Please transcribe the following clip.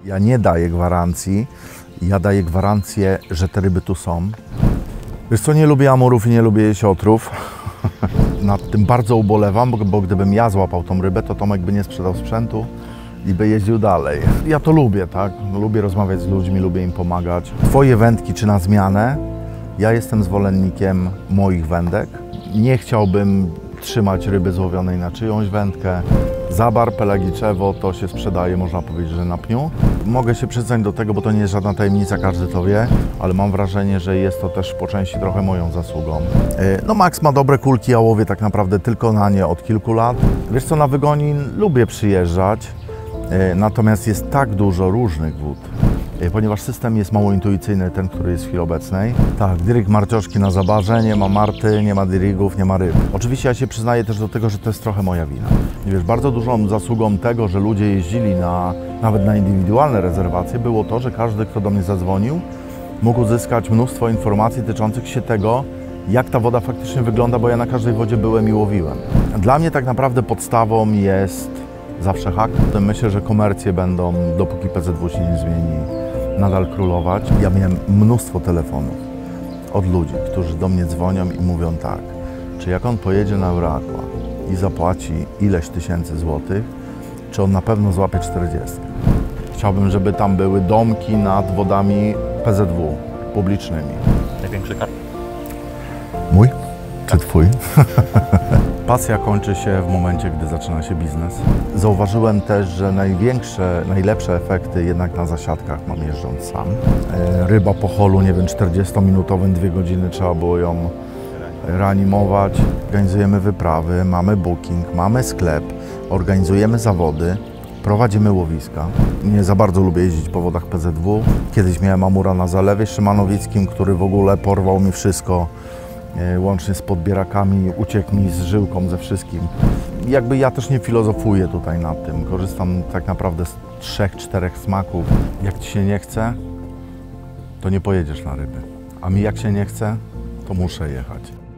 Ja nie daję gwarancji, ja daję gwarancję, że te ryby tu są. Wiesz co, nie lubię amurów i nie lubię jesiotrów. Nad tym bardzo ubolewam, bo gdybym ja złapał tą rybę, to Tomek by nie sprzedał sprzętu i by jeździł dalej. Ja to lubię, tak? Lubię rozmawiać z ludźmi, lubię im pomagać. Twoje wędki czy na zmianę? Ja jestem zwolennikiem moich wędek. Nie chciałbym trzymać ryby złowionej na czyjąś wędkę. Zabar, pelagiczewo to się sprzedaje, można powiedzieć, że na pniu. Mogę się przyznać do tego, bo to nie jest żadna tajemnica, każdy to wie, ale mam wrażenie, że jest to też po części trochę moją zasługą. No Max ma dobre kulki, ja łowię tak naprawdę tylko na nie od kilku lat. Wiesz co, na Wygonin lubię przyjeżdżać, natomiast jest tak dużo różnych wód, ponieważ system jest mało intuicyjny, ten, który jest w chwili obecnej. Tak, dirig marcioszki na zabarze, nie ma marty, nie ma dirigów, nie ma ryb. Oczywiście ja się przyznaję też do tego, że to jest trochę moja wina. I wiesz, bardzo dużą zasługą tego, że ludzie jeździli nawet na indywidualne rezerwacje, było to, że każdy, kto do mnie zadzwonił, mógł uzyskać mnóstwo informacji dotyczących się tego, jak ta woda faktycznie wygląda, bo ja na każdej wodzie byłem i łowiłem. Dla mnie tak naprawdę podstawą jest zawsze hak. Myślę, że komercje będą, dopóki PZW się nie zmieni, nadal królować. Ja miałem mnóstwo telefonów od ludzi, którzy do mnie dzwonią i mówią tak, czy jak on pojedzie na Euraqua i zapłaci ileś tysięcy złotych, czy on na pewno złapie 40. Chciałbym, żeby tam były domki nad wodami PZW publicznymi. Największy karp? Mój? Czy twój? Pasja kończy się w momencie, gdy zaczyna się biznes. Zauważyłem też, że najlepsze efekty jednak na zasiadkach mam jeżdżąc sam. Ryba po holu, nie wiem, 40-minutowym, 2 godziny trzeba było ją reanimować. Organizujemy wyprawy, mamy booking, mamy sklep, organizujemy zawody, prowadzimy łowiska. Nie za bardzo lubię jeździć po wodach PZW. Kiedyś miałem amura na Zalewie Szymanowickim, który w ogóle porwał mi wszystko. Łącznie z podbierakami, uciekł mi z żyłką, ze wszystkim. Jakby ja też nie filozofuję tutaj nad tym. Korzystam tak naprawdę z 3-4 smaków. Jak ci się nie chce, to nie pojedziesz na ryby. A mi jak się nie chce, to muszę jechać.